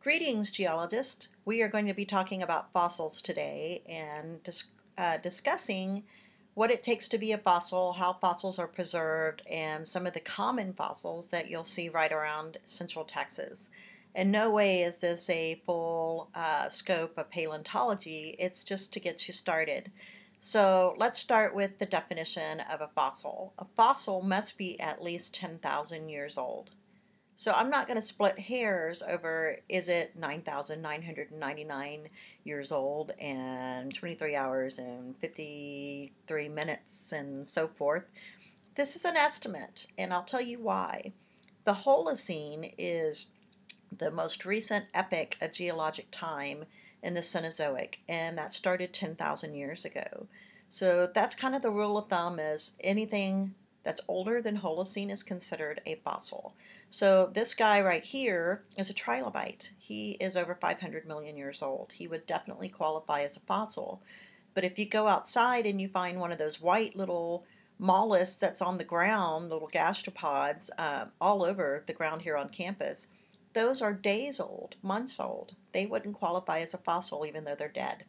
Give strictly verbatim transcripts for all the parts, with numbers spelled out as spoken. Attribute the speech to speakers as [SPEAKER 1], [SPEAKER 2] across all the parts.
[SPEAKER 1] Greetings, geologists. We are going to be talking about fossils today and dis uh, discussing what it takes to be a fossil, how fossils are preserved, and some of the common fossils that you'll see right around Central Texas. In no way is this a full uh, scope of paleontology, it's just to get you started. So let's start with the definition of a fossil. A fossil must be at least ten thousand years old. So I'm not going to split hairs over is it nine thousand nine hundred ninety-nine years old and twenty-three hours and fifty-three minutes and so forth. This is an estimate, and I'll tell you why. The Holocene is the most recent epoch of geologic time in the Cenozoic, and that started ten thousand years ago. So that's kind of the rule of thumb, is anything that's older than Holocene is considered a fossil. So this guy right here is a trilobite. He is over five hundred million years old. He would definitely qualify as a fossil. But if you go outside and you find one of those white little mollusks that's on the ground, little gastropods uh, all over the ground here on campus, those are days old, months old. They wouldn't qualify as a fossil even though they're dead.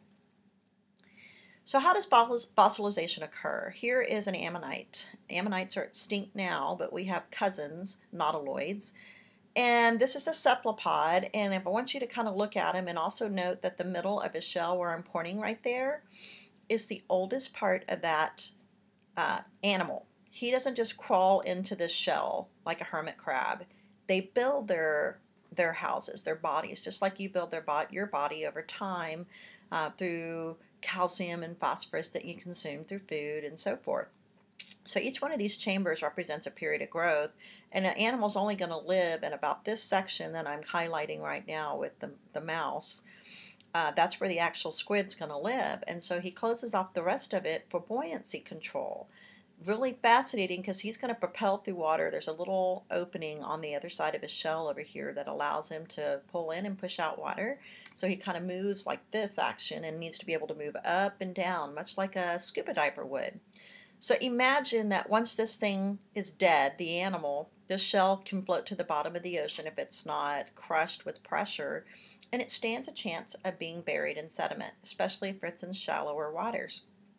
[SPEAKER 1] So how does fossilization occur? Here is an ammonite. Ammonites are extinct now, but we have cousins, nautiloids. And this is a cephalopod, and if I want you to kind of look at him and also note that the middle of his shell where I'm pointing right there is the oldest part of that uh, animal. He doesn't just crawl into this shell like a hermit crab. They build their their houses, their bodies, just like you build their bo your body over time uh, through calcium and phosphorus that you consume through food and so forth. So each one of these chambers represents a period of growth, and an animal's only going to live in about this section that I'm highlighting right now with the, the mouse. Uh, that's where the actual squid's going to live, and so he closes off the rest of it for buoyancy control. Really fascinating because he's going to propel through water. There's a little opening on the other side of his shell over here that allows him to pull in and push out water. So he kind of moves like this action and needs to be able to move up and down, much like a scuba diver would. So imagine that once this thing is dead, the animal, this shell can float to the bottom of the ocean if it's not crushed with pressure, and it stands a chance of being buried in sediment, especially if it's in shallower waters.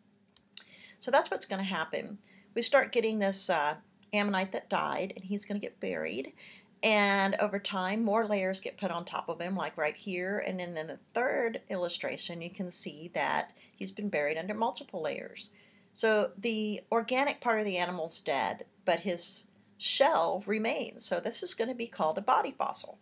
[SPEAKER 1] So that's what's going to happen. We start getting this uh, ammonite that died, and he's going to get buried. And over time, more layers get put on top of him, like right here. And then in the third illustration, you can see that he's been buried under multiple layers. So the organic part of the animal's dead, but his shell remains. So this is going to be called a body fossil.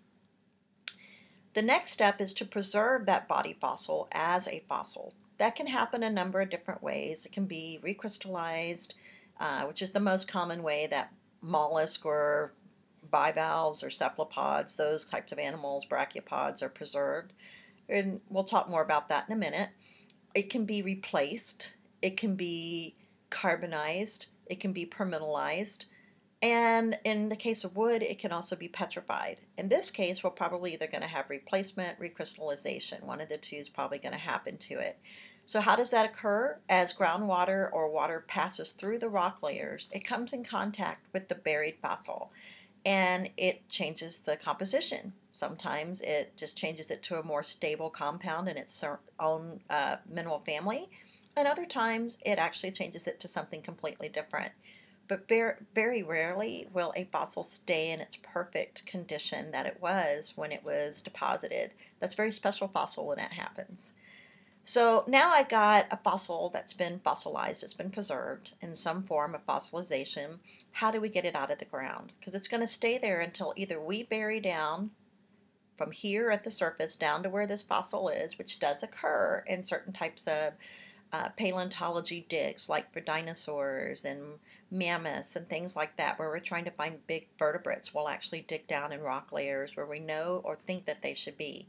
[SPEAKER 1] The next step is to preserve that body fossil as a fossil. That can happen a number of different ways. It can be recrystallized, uh, which is the most common way that mollusk or bivalves or cephalopods, those types of animals, brachiopods, are preserved. And we'll talk more about that in a minute. It can be replaced. It can be carbonized. It can be permeabilized. And in the case of wood, it can also be petrified. In this case, we're probably either going to have replacement, recrystallization. One of the two is probably going to happen to it. So how does that occur? As groundwater or water passes through the rock layers, it comes in contact with the buried fossil, and it changes the composition. Sometimes it just changes it to a more stable compound in its own uh, mineral family, and other times it actually changes it to something completely different. But very, very rarely will a fossil stay in its perfect condition that it was when it was deposited. That's a very special fossil when that happens. So now I've got a fossil that's been fossilized, it's been preserved in some form of fossilization. How do we get it out of the ground? Because it's going to stay there until either we bury down from here at the surface down to where this fossil is, which does occur in certain types of uh, paleontology digs, like for dinosaurs and mammoths and things like that, where we're trying to find big vertebrates. We'll actually dig down in rock layers where we know or think that they should be.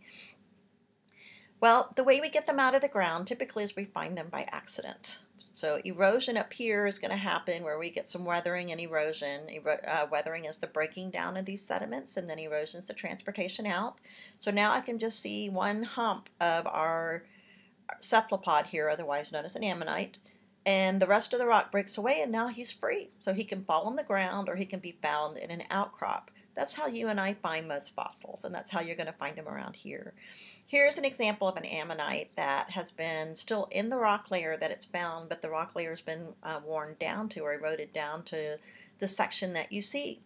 [SPEAKER 1] Well, the way we get them out of the ground typically is we find them by accident. So erosion up here is going to happen where we get some weathering and erosion. Ero uh, weathering is the breaking down of these sediments, and then erosion is the transportation out. So now I can just see one hump of our cephalopod here, otherwise known as an ammonite, and the rest of the rock breaks away, and now he's free. So he can fall on the ground or he can be found in an outcrop. That's how you and I find most fossils, and that's how you're going to find them around here. Here's an example of an ammonite that has been still in the rock layer that it's found, but the rock layer has been uh, worn down to or eroded down to the section that you see.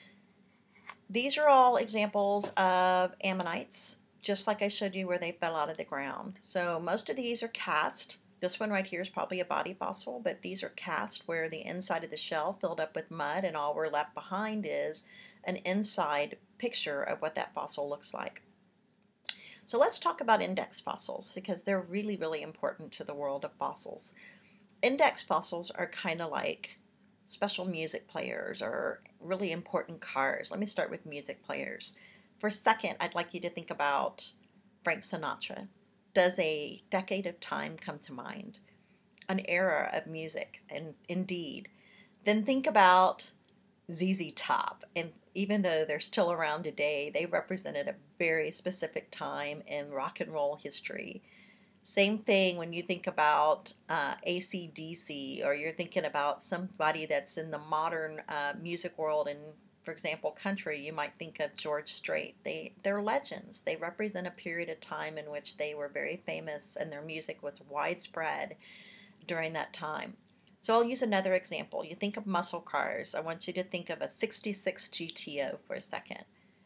[SPEAKER 1] These are all examples of ammonites, just like I showed you where they fell out of the ground. So most of these are cast. This one right here is probably a body fossil, but these are cast where the inside of the shell filled up with mud and all we're left behind is an inside picture of what that fossil looks like. So let's talk about index fossils because they're really, really important to the world of fossils. Index fossils are kind of like special music players or really important cars. Let me start with music players. For a second, I'd like you to think about Frank Sinatra. Does a decade of time come to mind? An era of music, and indeed. Then think about Z Z Top, and even though they're still around today, they represented a very specific time in rock and roll history. Same thing when you think about uh, A C D C, or you're thinking about somebody that's in the modern uh, music world, and for example, country, you might think of George Strait. They, they're legends. They represent a period of time in which they were very famous and their music was widespread during that time. So I'll use another example. You think of muscle cars. I want you to think of a sixty-six G T O for a second.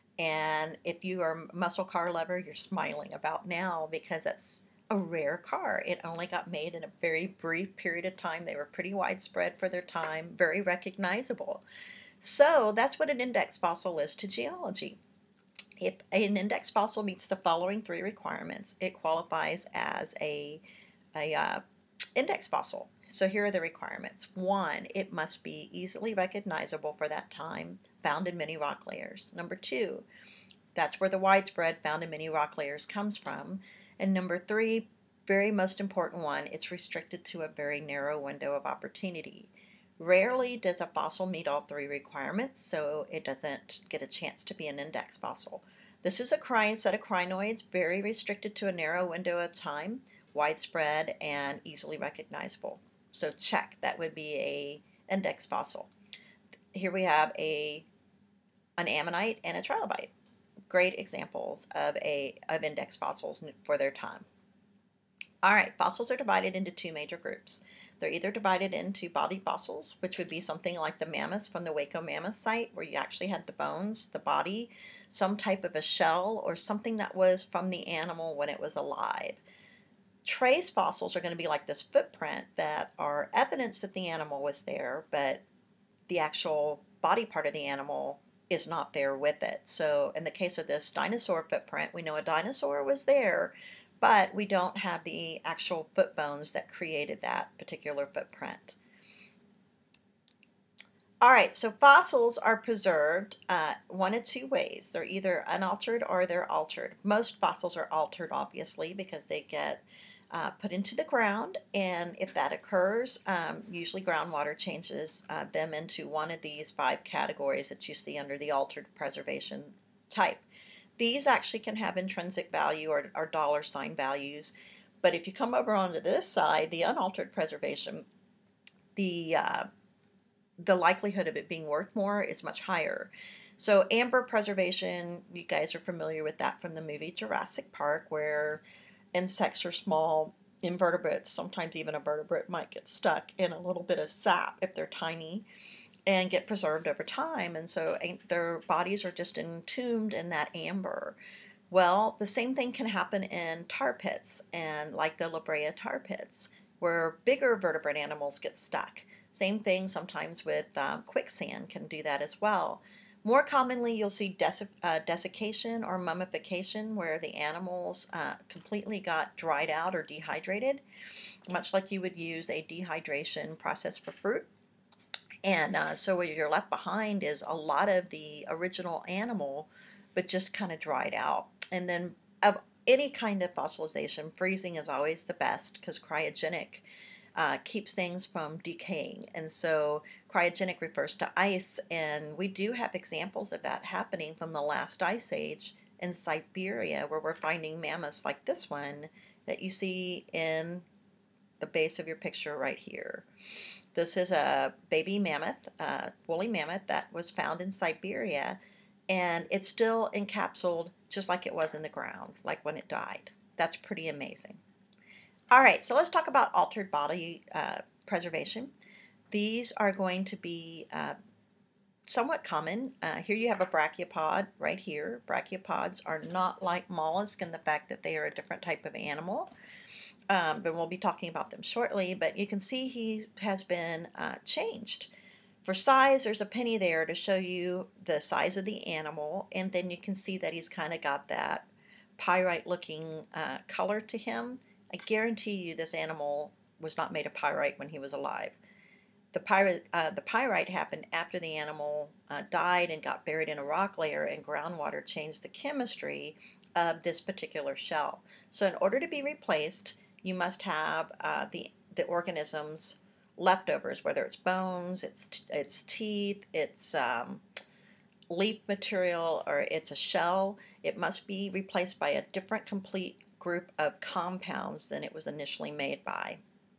[SPEAKER 1] And if you are a muscle car lover, you're smiling about now because that's a rare car. It only got made in a very brief period of time. They were pretty widespread for their time, very recognizable. So that's what an index fossil is to geology. If an index fossil meets the following three requirements, it qualifies as a, a uh, index fossil. So here are the requirements. One, it must be easily recognizable for that time, found in many rock layers. Number two, that's where the widespread found in many rock layers comes from. And number three, very most important one, it's restricted to a very narrow window of opportunity. Rarely does a fossil meet all three requirements, so it doesn't get a chance to be an index fossil. This is a crine, set of crinoids, very restricted to a narrow window of time, widespread, and easily recognizable. So check, that would be a index fossil. Here we have a an ammonite and a trilobite. Great examples of a of index fossils for their time. All right, fossils are divided into two major groups. They're either divided into body fossils, which would be something like the mammoths from the Waco Mammoth site, where you actually had the bones, the body, some type of a shell, or something that was from the animal when it was alive. Trace fossils are going to be like this footprint that are evidence that the animal was there, but the actual body part of the animal is not there with it. So in the case of this dinosaur footprint, we know a dinosaur was there, but we don't have the actual foot bones that created that particular footprint. All right, so fossils are preserved uh, one of two ways. They're either unaltered or they're altered. Most fossils are altered, obviously, because they get uh, put into the ground, and if that occurs, um, usually groundwater changes uh, them into one of these five categories that you see under the altered preservation type. These actually can have intrinsic value or, or dollar sign values, but if you come over onto this side, the unaltered preservation, the uh, the likelihood of it being worth more is much higher. So amber preservation, you guys are familiar with that from the movie Jurassic Park, where insects or small invertebrates, sometimes even a vertebrate, might get stuck in a little bit of sap if they're tiny and get preserved over time, and so their bodies are just entombed in that amber. Well, the same thing can happen in tar pits, and like the La Brea tar pits, where bigger vertebrate animals get stuck. Same thing sometimes with um, quicksand can do that as well. More commonly, you'll see des uh, desiccation or mummification, where the animals uh, completely got dried out or dehydrated, much like you would use a dehydration process for fruit. And uh, so what you're left behind is a lot of the original animal, but just kind of dried out. And then of any kind of fossilization, freezing is always the best because cryogenic uh, keeps things from decaying. And so cryogenic refers to ice, and we do have examples of that happening from the last ice age in Siberia, where we're finding mammoths like this one that you see in the base of your picture right here. This is a baby mammoth, uh, woolly mammoth that was found in Siberia, and it's still encapsulated just like it was in the ground, like when it died. That's pretty amazing. All right, so let's talk about altered body uh, preservation. These are going to be uh, somewhat common. Uh, here you have a brachiopod right here. Brachiopods are not like mollusks in the fact that they are a different type of animal. Um, but we'll be talking about them shortly. But you can see he has been uh, changed. For size, there's a penny there to show you the size of the animal, and then you can see that he's kind of got that pyrite-looking uh, color to him. I guarantee you this animal was not made of pyrite when he was alive. The pyrite, uh, the pyrite happened after the animal uh, died and got buried in a rock layer, and groundwater changed the chemistry of this particular shell. So in order to be replaced, you must have uh, the, the organism's leftovers, whether it's bones, it's, it's teeth, it's um, leaf material, or it's a shell. It must be replaced by a different complete group of compounds than it was initially made by.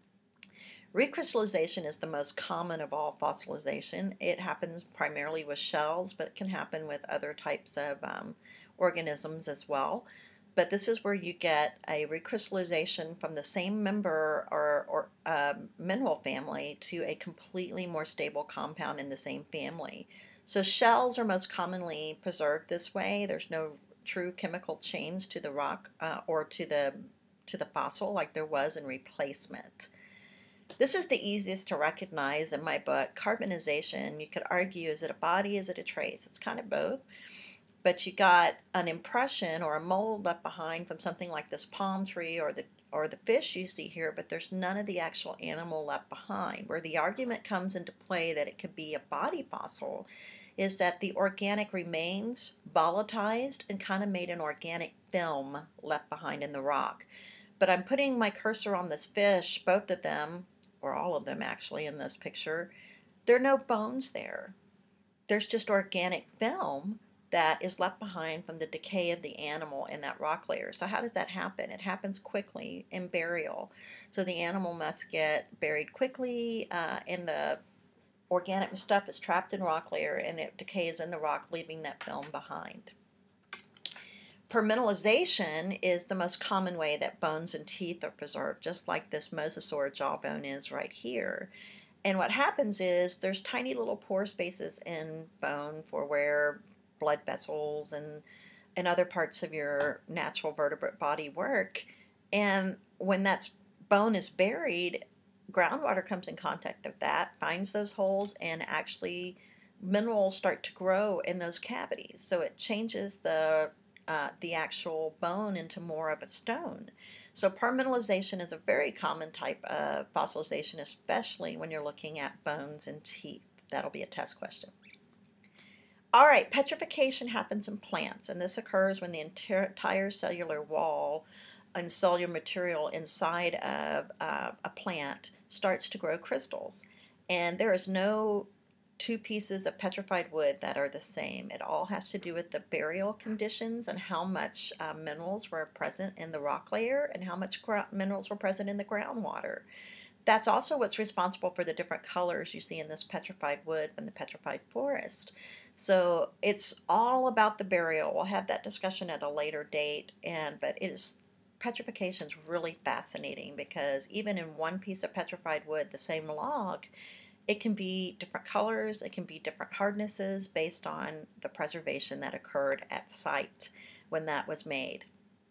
[SPEAKER 1] Recrystallization is the most common of all fossilization. It happens primarily with shells, but it can happen with other types of um, organisms as well. But this is where you get a recrystallization from the same member or, or um, mineral family to a completely more stable compound in the same family. So shells are most commonly preserved this way. There's no true chemical change to the rock uh, or to the, to the fossil like there was in replacement. This is the easiest to recognize in my book. Carbonization, you could argue, is it a body, is it a trace? It's kind of both. But you got an impression or a mold left behind from something like this palm tree or the or the fish you see here, but there's none of the actual animal left behind. Where the argument comes into play that it could be a body fossil is that the organic remains volatilized and kind of made an organic film left behind in the rock. But I'm putting my cursor on this fish, both of them, or all of them actually in this picture. There are no bones there. There's just organic film that is left behind from the decay of the animal in that rock layer. So how does that happen? It happens quickly in burial. So the animal must get buried quickly uh, and the organic stuff is trapped in rock layer and it decays in the rock, leaving that film behind. Permineralization is the most common way that bones and teeth are preserved, just like this mosasaur jawbone is right here. And what happens is there's tiny little pore spaces in bone for where blood vessels and, and other parts of your natural vertebrate body work. And when that bone is buried, groundwater comes in contact with that, finds those holes, and actually minerals start to grow in those cavities. So it changes the Uh, the actual bone into more of a stone. So permineralization is a very common type of fossilization, especially when you're looking at bones and teeth. That'll be a test question. All right, petrification happens in plants, and this occurs when the entire cellular wall and cellular material inside of uh, a plant starts to grow crystals. And there is no two pieces of petrified wood that are the same. It all has to do with the burial conditions and how much uh, minerals were present in the rock layer and how much minerals were present in the groundwater. That's also what's responsible for the different colors you see in this petrified wood from the petrified forest. So it's all about the burial. We'll have that discussion at a later date, and but it is petrification is really fascinating because even in one piece of petrified wood, the same log, it can be different colors, it can be different hardnesses based on the preservation that occurred at site when that was made.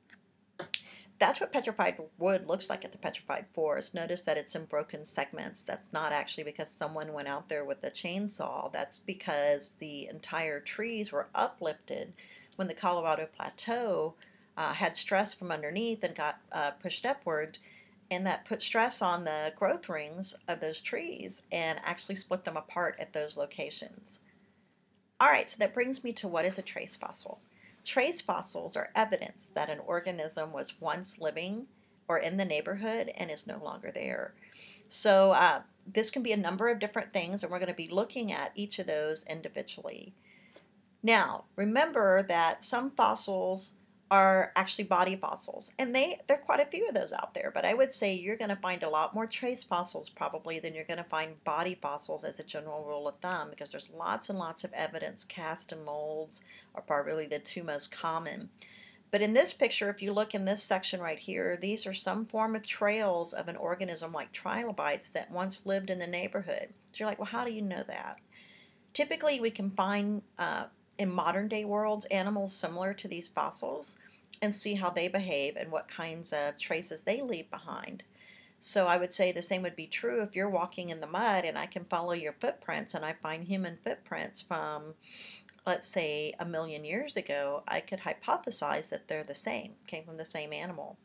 [SPEAKER 1] That's what petrified wood looks like at the petrified forest. Notice that it's in broken segments. That's not actually because someone went out there with a chainsaw. That's because the entire trees were uplifted when the Colorado Plateau uh, had stress from underneath and got uh, pushed upward. And that put stress on the growth rings of those trees and actually split them apart at those locations. All right, so that brings me to what is a trace fossil. Trace fossils are evidence that an organism was once living or in the neighborhood and is no longer there. So uh, this can be a number of different things, and we're going to be looking at each of those individually. Now, remember that some fossils are actually body fossils. And they there are quite a few of those out there, but I would say you're going to find a lot more trace fossils probably than you're going to find body fossils as a general rule of thumb, because there's lots and lots of evidence. Cast and molds are probably the two most common. But in this picture, if you look in this section right here, these are some form of trails of an organism like trilobites that once lived in the neighborhood. So you're like, well, how do you know that? Typically, we can find uh, in modern day worlds animals similar to these fossils and see how they behave and what kinds of traces they leave behind. So I would say the same would be true if you're walking in the mud and I can follow your footprints and I find human footprints from, let's say, a million years ago. I could hypothesize that they're the same, came from the same animal.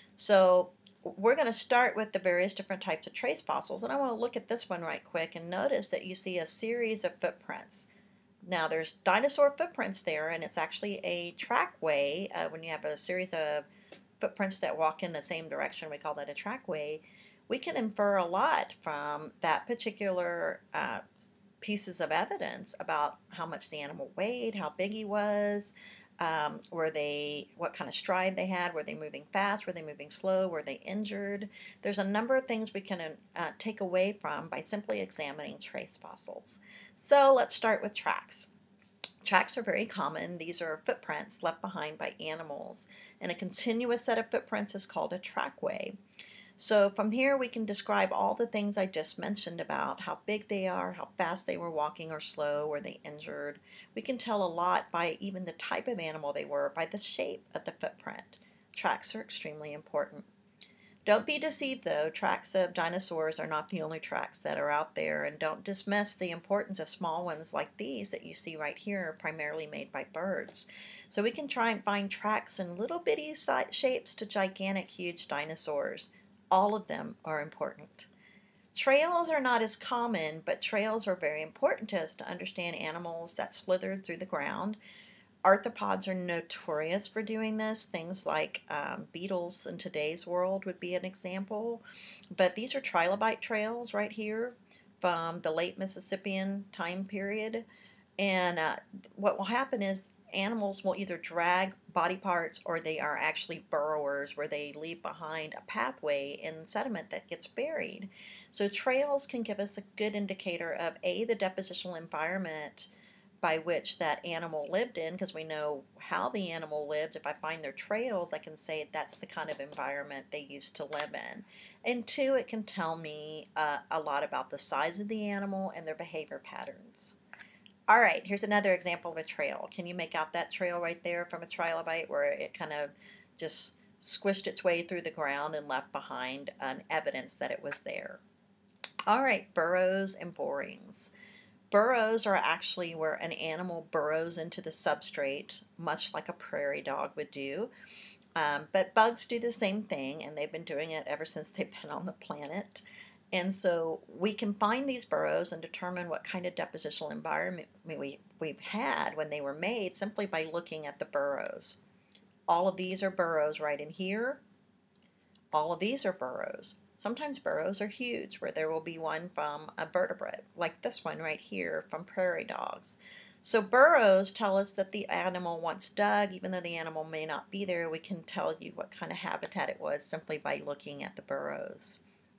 [SPEAKER 1] So we're going to start with the various different types of trace fossils, and I want to look at this one right quick and notice that you see a series of footprints. Now there's dinosaur footprints there, and it's actually a trackway. Uh, when you have a series of footprints that walk in the same direction, we call that a trackway. We can infer a lot from that particular uh, pieces of evidence about how much the animal weighed, how big he was, um, were they, what kind of stride they had, were they moving fast, were they moving slow, were they injured. There's a number of things we can uh, take away from by simply examining trace fossils. So let's start with tracks. Tracks are very common. These are footprints left behind by animals, and a continuous set of footprints is called a trackway. So from here we can describe all the things I just mentioned about how big they are, how fast they were walking or slow, were they injured. We can tell a lot by even the type of animal they were by the shape of the footprint. Tracks are extremely important. Don't be deceived though, tracks of dinosaurs are not the only tracks that are out there, and don't dismiss the importance of small ones like these that you see right here, primarily made by birds. So we can try and find tracks in little bitty shapes to gigantic huge dinosaurs. All of them are important. Trails are not as common, but trails are very important to us to understand animals that slithered through the ground. Arthropods are notorious for doing this. Things like um, beetles in today's world would be an example. But these are trilobite trails right here from the late Mississippian time period. And uh, what will happen is animals will either drag body parts or they are actually burrowers, where they leave behind a pathway in sediment that gets buried. So trails can give us a good indicator of A, the depositional environment by which that animal lived in, because we know how the animal lived. If I find their trails, I can say that's the kind of environment they used to live in. And two, it can tell me uh, a lot about the size of the animal and their behavior patterns. All right, here's another example of a trail. Can you make out that trail right there from a trilobite where it kind of just squished its way through the ground and left behind an evidence that it was there? All right, burrows and borings. Burrows are actually where an animal burrows into the substrate, much like a prairie dog would do. Um, but bugs do the same thing, and they've been doing it ever since they've been on the planet. And so we can find these burrows and determine what kind of depositional environment we, we've had when they were made simply by looking at the burrows. All of these are burrows right in here. All of these are burrows. Sometimes burrows are huge, where there will be one from a vertebrate, like this one right here from prairie dogs. So burrows tell us that the animal once dug. Even though the animal may not be there, we can tell you what kind of habitat it was simply by looking at the burrows.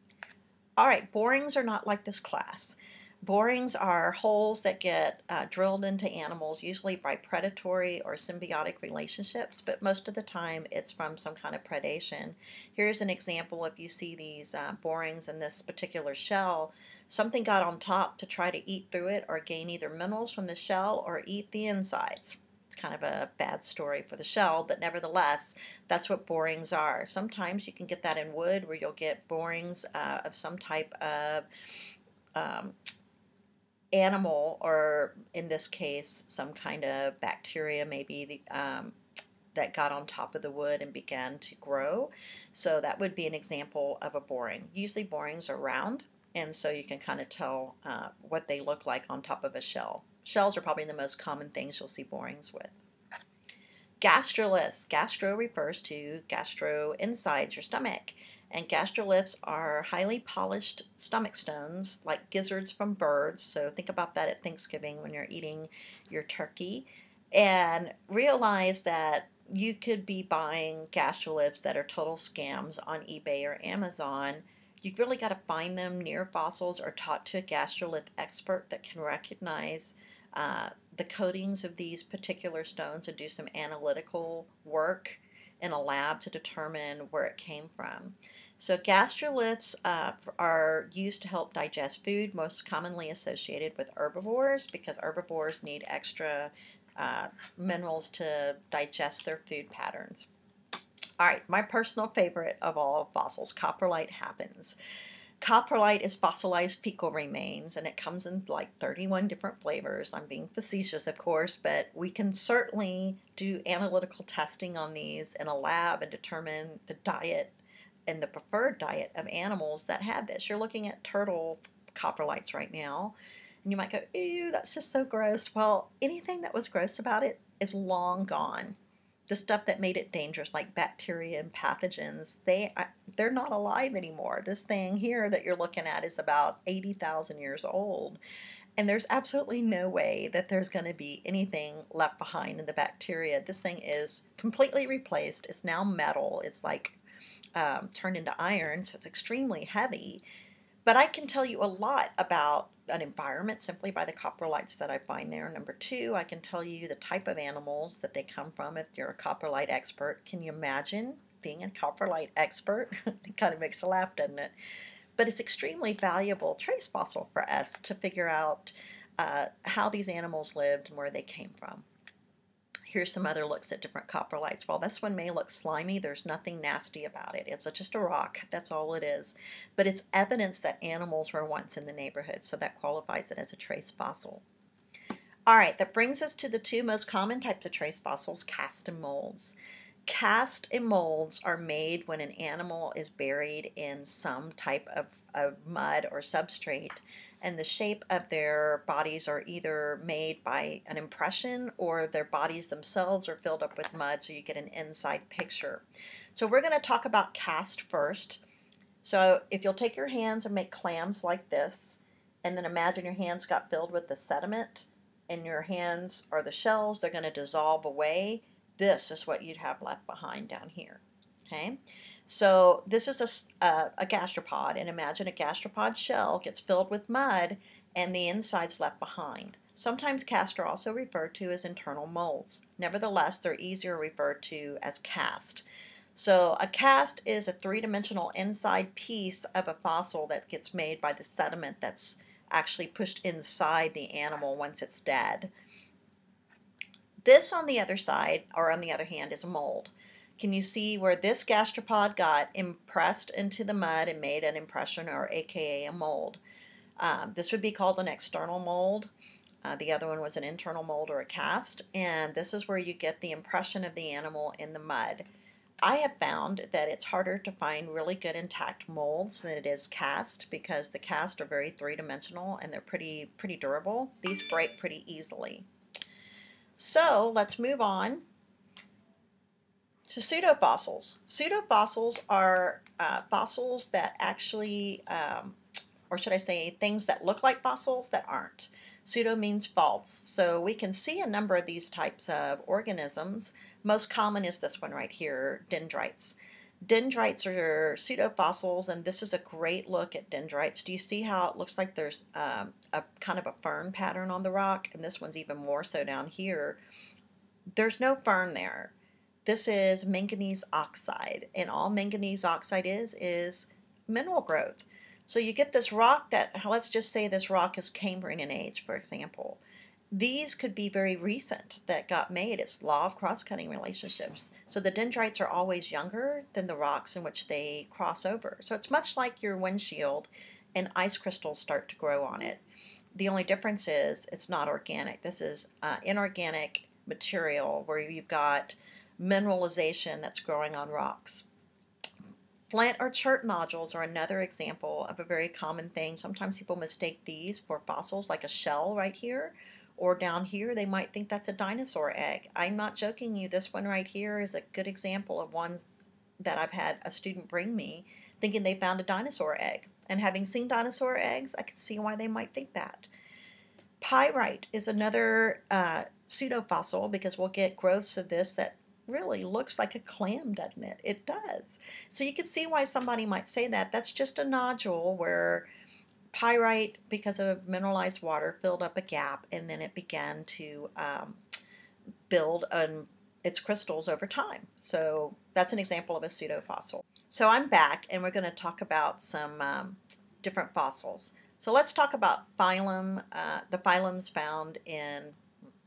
[SPEAKER 1] All right, borings are not like this class. Borings are holes that get uh, drilled into animals, usually by predatory or symbiotic relationships, but most of the time it's from some kind of predation. Here's an example. If you see these uh, borings in this particular shell, something got on top to try to eat through it or gain either minerals from the shell or eat the insides. It's kind of a bad story for the shell, but nevertheless, that's what borings are. Sometimes you can get that in wood, where you'll get borings uh, of some type of um, animal, or in this case, some kind of bacteria, maybe the, um, that got on top of the wood and began to grow. So that would be an example of a boring. Usually borings are round, and so you can kind of tell uh, what they look like on top of a shell. Shells are probably the most common things you'll see borings with. Gastroliths. Gastro refers to gastro, insides, your stomach. And gastroliths are highly polished stomach stones, like gizzards from birds. So think about that at Thanksgiving when you're eating your turkey. And realize that you could be buying gastroliths that are total scams on eBay or Amazon. You've really got to find them near fossils or talk to a gastrolith expert that can recognize uh, the coatings of these particular stones and do some analytical work in a lab to determine where it came from. So gastroliths uh, are used to help digest food, most commonly associated with herbivores, because herbivores need extra uh, minerals to digest their food patterns. All right, my personal favorite of all fossils, coprolite happens. Coprolite is fossilized fecal remains, and it comes in like thirty-one different flavors. I'm being facetious, of course, but we can certainly do analytical testing on these in a lab and determine the diet and the preferred diet of animals that had this. You're looking at turtle coprolites right now, and you might go, ew, that's just so gross. Well, anything that was gross about it is long gone. The stuff that made it dangerous, like bacteria and pathogens, they, they're not alive anymore. This thing here that you're looking at is about eighty thousand years old. And there's absolutely no way that there's going to be anything left behind in the bacteria. This thing is completely replaced. It's now metal. It's like um, turned into iron, so it's extremely heavy. But I can tell you a lot about an environment simply by the coprolites that I find there. Number two, I can tell you the type of animals that they come from if you're a coprolite expert. Can you imagine being a coprolite expert? It kind of makes you laugh, doesn't it? But it's extremely valuable trace fossil for us to figure out uh, how these animals lived and where they came from. Here's some other looks at different coprolites. While this one may look slimy, there's nothing nasty about it. It's just a rock. That's all it is. But it's evidence that animals were once in the neighborhood, so that qualifies it as a trace fossil. All right, that brings us to the two most common types of trace fossils, cast and molds. Cast and molds are made when an animal is buried in some type of, of mud or substrate, and the shape of their bodies are either made by an impression or their bodies themselves are filled up with mud, so you get an inside picture. So we're going to talk about cast first. So if you'll take your hands and make clams like this, and then imagine your hands got filled with the sediment, and your hands are the shells, they're going to dissolve away. This is what you'd have left behind down here. Okay, so this is a, a, a gastropod, and imagine a gastropod shell gets filled with mud and the inside's left behind. Sometimes cast are also referred to as internal molds. Nevertheless, they're easier referred to as cast. So a cast is a three-dimensional inside piece of a fossil that gets made by the sediment that's actually pushed inside the animal once it's dead. This, on the other side, or on the other hand, is a mold. Can you see where this gastropod got impressed into the mud and made an impression, or aka a mold? Um, this would be called an external mold. Uh, the other one was an internal mold or a cast, and this is where you get the impression of the animal in the mud. I have found that it's harder to find really good intact molds than it is cast, because the cast are very three-dimensional and they're pretty, pretty durable. These break pretty easily. So let's move on to pseudofossils. Pseudofossils are uh, fossils that actually, um, or should I say, things that look like fossils that aren't. Pseudo means false. So we can see a number of these types of organisms. Most common is this one right here, dendrites. Dendrites are pseudofossils, and this is a great look at dendrites. Do you see how it looks like there's um, a kind of a fern pattern on the rock? And this one's even more so down here. There's no fern there. This is manganese oxide, and all manganese oxide is is mineral growth. So you get this rock that, let's just say this rock is Cambrian in age, for example. These could be very recent that got made. It's law of cross-cutting relationships. So the dendrites are always younger than the rocks in which they cross over. So it's much like your windshield, and ice crystals start to grow on it. The only difference is it's not organic. This is uh, inorganic material where you've got mineralization that's growing on rocks. Flint or chert nodules are another example of a very common thing. Sometimes people mistake these for fossils, like a shell right here, or down here they might think that's a dinosaur egg. I'm not joking you, this one right here is a good example of ones that I've had a student bring me thinking they found a dinosaur egg. And having seen dinosaur eggs, I can see why they might think that. Pyrite is another uh, pseudofossil, because we'll get growths of this that really looks like a clam, doesn't it? It does. So you can see why somebody might say that. That's just a nodule where pyrite, because of mineralized water, filled up a gap, and then it began to um, build on its crystals over time. So that's an example of a pseudofossil. So I'm back, and we're going to talk about some um, different fossils. So let's talk about phylum, uh, the phylums found in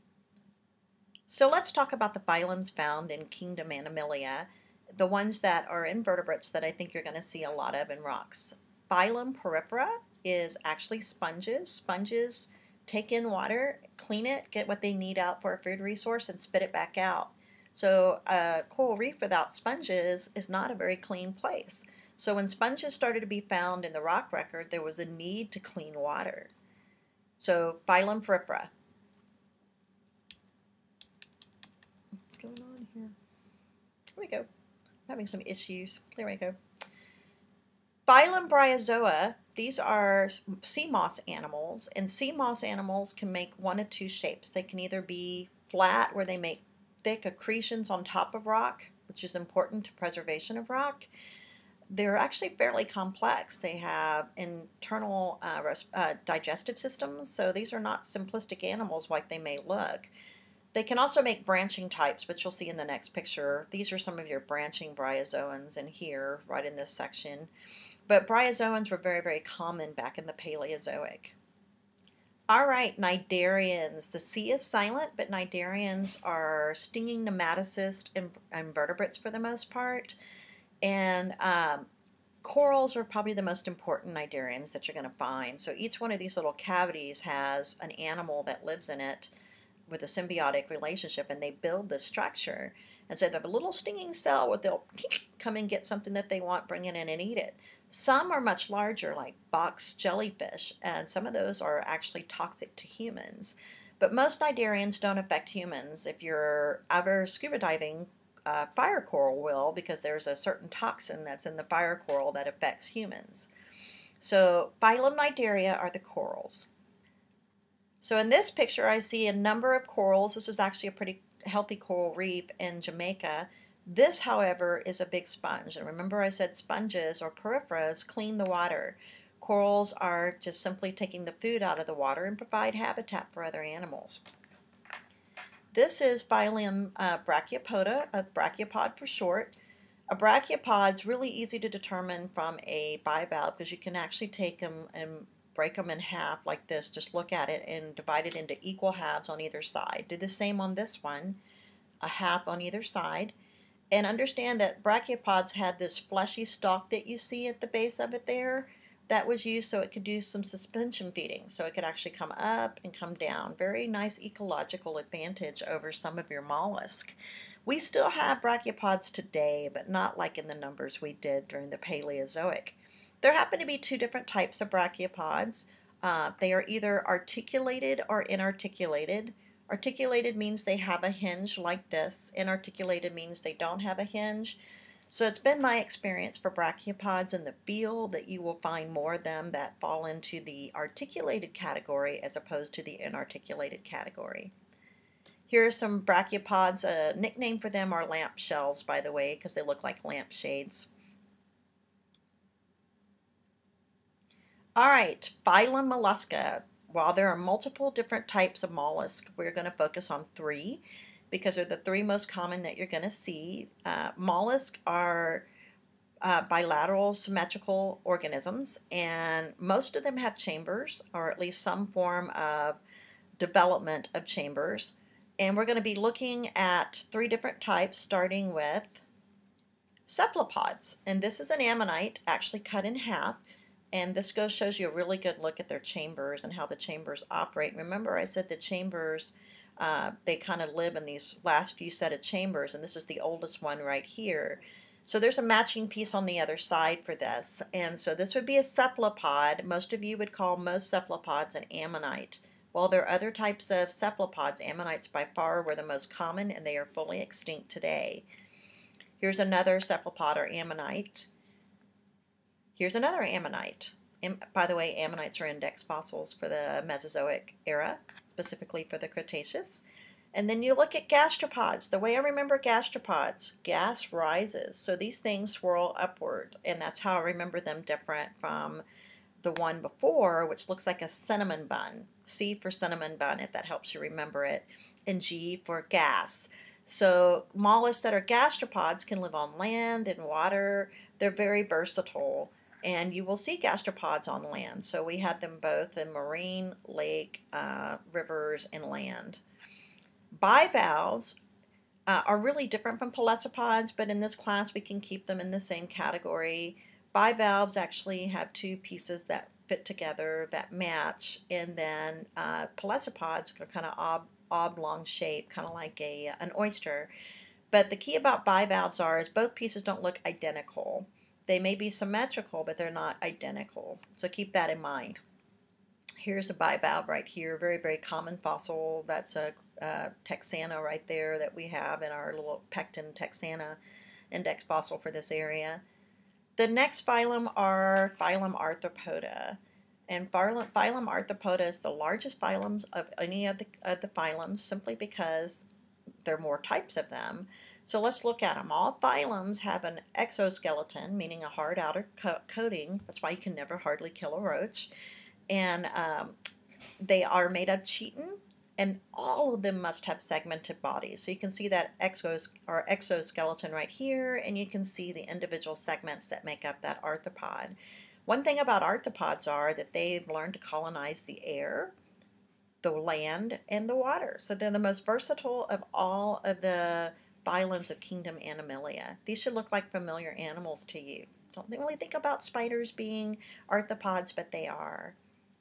[SPEAKER 1] So let's talk about the phylums found in Kingdom Animalia, the ones that are invertebrates that I think you're going to see a lot of in rocks. Phylum Porifera is actually sponges. Sponges take in water, clean it, get what they need out for a food resource, and spit it back out. So a coral reef without sponges is not a very clean place. So when sponges started to be found in the rock record, there was a need to clean water. So Phylum Porifera. What's going on here? There we go. I'm having some issues. There we go. Phylum Bryozoa, these are sea moss animals, and sea moss animals can make one of two shapes. They can either be flat, where they make thick accretions on top of rock, which is important to preservation of rock. They're actually fairly complex. They have internal uh, uh, digestive systems, so these are not simplistic animals like they may look. They can also make branching types, which you'll see in the next picture. These are some of your branching bryozoans in here, right in this section. But bryozoans were very, very common back in the Paleozoic. All right, cnidarians. The C is silent, but cnidarians are stinging nematocyst invertebrates for the most part. And um, corals are probably the most important cnidarians that you're going to find. So each one of these little cavities has an animal that lives in it with a symbiotic relationship, and they build this structure. And so they have a little stinging cell where they'll come and get something that they want, bring it in and eat it. Some are much larger, like box jellyfish, and some of those are actually toxic to humans. But most cnidarians don't affect humans. If you're ever scuba diving, uh, fire coral will, because there's a certain toxin that's in the fire coral that affects humans. So phylum Cnidaria are the corals. So in this picture, I see a number of corals. This is actually a pretty healthy coral reef in Jamaica. This, however, is a big sponge. And remember I said sponges or poriferas clean the water. Corals are just simply taking the food out of the water and provide habitat for other animals. This is phylum uh, Brachiopoda, a brachiopod for short. A brachiopod's really easy to determine from a bivalve because you can actually take them and break them in half like this. Just look at it and divide it into equal halves on either side. Do the same on this one, a half on either side. And understand that brachiopods had this fleshy stalk that you see at the base of it there. That was used so it could do some suspension feeding. So it could actually come up and come down. Very nice ecological advantage over some of your mollusk. We still have brachiopods today, but not like in the numbers we did during the Paleozoic. There happen to be two different types of brachiopods. Uh, they are either articulated or inarticulated. Articulated means they have a hinge like this. Inarticulated means they don't have a hinge. So it's been my experience for brachiopods in the field that you will find more of them that fall into the articulated category as opposed to the inarticulated category. Here are some brachiopods. A nickname for them are lamp shells, by the way, because they look like lampshades. All right, phylum Mollusca. While there are multiple different types of mollusk, we're going to focus on three because they're the three most common that you're going to see. Uh, mollusks are uh, bilateral symmetrical organisms, and most of them have chambers, or at least some form of development of chambers. And we're going to be looking at three different types, starting with cephalopods. And this is an ammonite, actually cut in half. And this goes shows you a really good look at their chambers and how the chambers operate. Remember I said the chambers, uh, they kind of live in these last few set of chambers, and this is the oldest one right here. So there's a matching piece on the other side for this. And so this would be a cephalopod. Most of you would call most cephalopods an ammonite. While there are other types of cephalopods, ammonites by far were the most common, and they are fully extinct today. Here's another cephalopod or ammonite. Here's another ammonite. By the way, ammonites are index fossils for the Mesozoic era, specifically for the Cretaceous. And then you look at gastropods. The way I remember gastropods, gas rises. So these things swirl upward, and that's how I remember them different from the one before, which looks like a cinnamon bun. C for cinnamon bun, if that helps you remember it, and G for gas. So mollusks that are gastropods can live on land and water. They're very versatile, and you will see gastropods on land. So we had them both in marine, lake, uh, rivers, and land. Bivalves uh, are really different from pelecypods, but in this class we can keep them in the same category. Bivalves actually have two pieces that fit together that match, and then uh, pelecypods are kind of ob oblong shape, kind of like a an oyster. But the key about bivalves are is both pieces don't look identical. They may be symmetrical, but they're not identical. So keep that in mind. Here's a bivalve right here, very, very common fossil. That's a uh, Texana right there that we have in our little Pecten Texana index fossil for this area. The next phylum are phylum Arthropoda. And phylum, phylum Arthropoda is the largest phylum of any of the, of the phylums, simply because there are more types of them. So let's look at them. All phylums have an exoskeleton, meaning a hard outer co coating. That's why you can never hardly kill a roach. And um, they are made of chitin, and all of them must have segmented bodies. So you can see that exos or exoskeleton right here, and you can see the individual segments that make up that arthropod. One thing about arthropods are that they've learned to colonize the air, the land, and the water. So they're the most versatile of all of the phylums of kingdom Animalia. These should look like familiar animals to you. Don't really think about spiders being arthropods, but they are.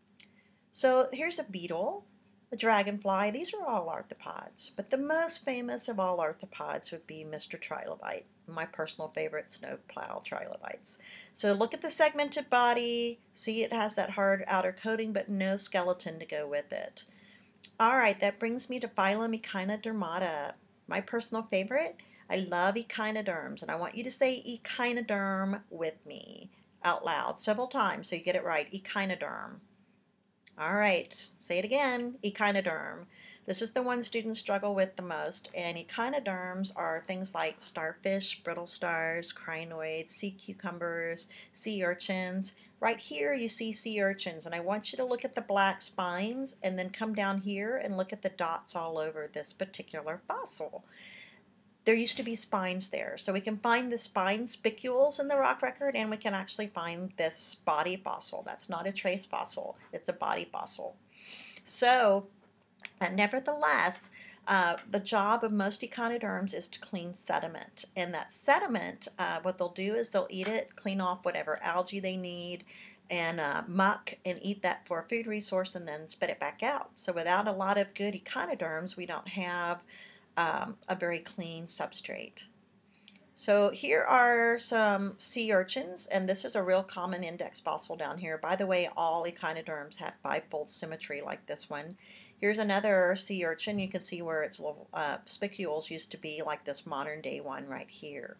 [SPEAKER 1] So here's a beetle, a dragonfly. These are all arthropods, but the most famous of all arthropods would be Mister Trilobite, my personal favorite, snowplow trilobites. So look at the segmented body, see it has that hard outer coating, but no skeleton to go with it. All right, that brings me to phylum Echinodermata, my personal favorite. I love echinoderms, and I want you to say echinoderm with me out loud several times so you get it right. Echinoderm. All right, say it again, echinoderm. This is the one students struggle with the most, and echinoderms are things like starfish, brittle stars, crinoids, sea cucumbers, sea urchins. Right here you see sea urchins, and I want you to look at the black spines and then come down here and look at the dots all over this particular fossil. There used to be spines there, so we can find the spine spicules in the rock record, and we can actually find this body fossil. That's not a trace fossil, it's a body fossil. So, uh, nevertheless, uh, the job of most echinoderms is to clean sediment, and that sediment, uh, what they'll do is they'll eat it, clean off whatever algae they need, and uh, muck, and eat that for a food resource, and then spit it back out. So without a lot of good echinoderms, we don't have Um, a very clean substrate. So here are some sea urchins, and this is a real common index fossil down here. By the way, all echinoderms have bifold symmetry like this one. Here's another sea urchin. You can see where its little uh, spicules used to be like this modern day one right here.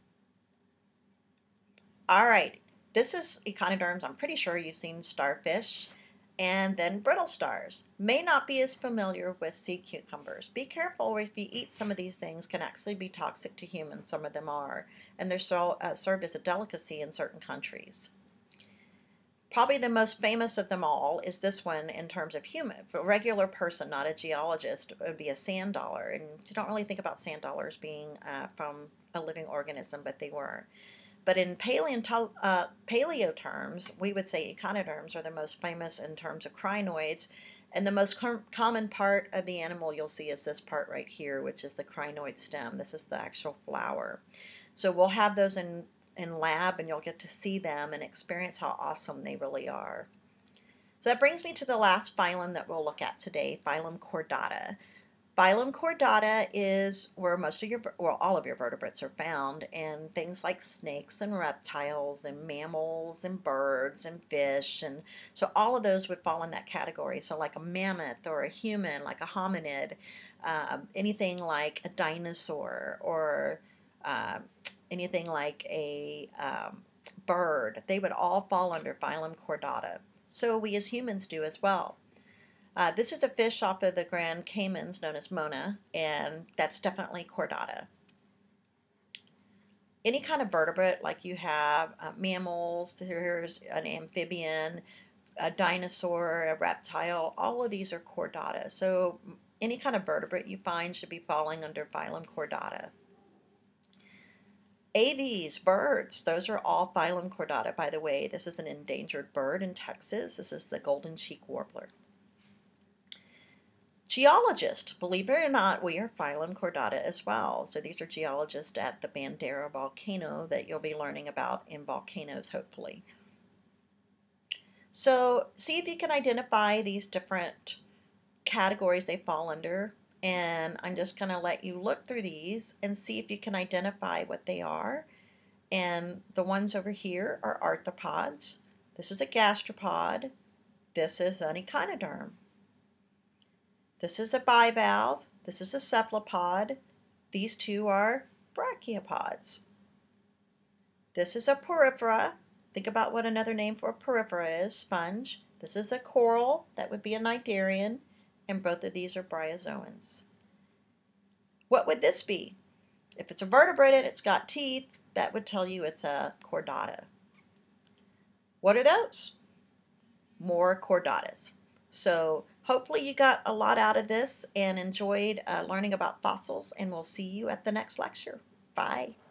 [SPEAKER 1] All right, this is echinoderms. I'm pretty sure you've seen starfish. And then brittle stars. May not be as familiar with sea cucumbers. Be careful, if you eat some of these things, can actually be toxic to humans. Some of them are, and they're so, uh, served as a delicacy in certain countries. Probably the most famous of them all is this one in terms of human. For a regular person, not a geologist, it would be a sand dollar. And you don't really think about sand dollars being uh, from a living organism, but they were. But in paleo, uh, paleo terms, we would say echinoderms are the most famous in terms of crinoids. And the most com common part of the animal you'll see is this part right here, which is the crinoid stem. This is the actual flower. So we'll have those in, in lab, and you'll get to see them and experience how awesome they really are. So that brings me to the last phylum that we'll look at today, phylum Chordata. Phylum Chordata is where most of your, well, all of your vertebrates are found, and things like snakes and reptiles and mammals and birds and fish, and so all of those would fall in that category. So like a mammoth or a human, like a hominid, uh, anything like a dinosaur, or uh, anything like a um, bird, they would all fall under phylum Chordata. So we as humans do as well. Uh, this is a fish off of the Grand Caymans known as Mona, and that's definitely chordata. Any kind of vertebrate, like you have uh, mammals, there's an amphibian, a dinosaur, a reptile, all of these are chordata. So any kind of vertebrate you find should be falling under phylum Chordata. Aves, birds, those are all phylum Chordata, by the way. This is an endangered bird in Texas. This is the golden cheek warbler. Geologist, believe it or not, we are phylum Chordata as well. So these are geologists at the Bandera volcano that you'll be learning about in volcanoes, hopefully. So see if you can identify these different categories they fall under, and I'm just going to let you look through these and see if you can identify what they are. And the ones over here are arthropods. This is a gastropod. This is an echinoderm. This is a bivalve. This is a cephalopod. These two are brachiopods. This is a porifera. Think about what another name for a porifera is, sponge. This is a coral. That would be a cnidarian. And both of these are bryozoans. What would this be? If it's a vertebrate and it's got teeth, that would tell you it's a chordata. What are those? More chordatas. So hopefully you got a lot out of this and enjoyed uh, learning about fossils, and we'll see you at the next lecture. Bye.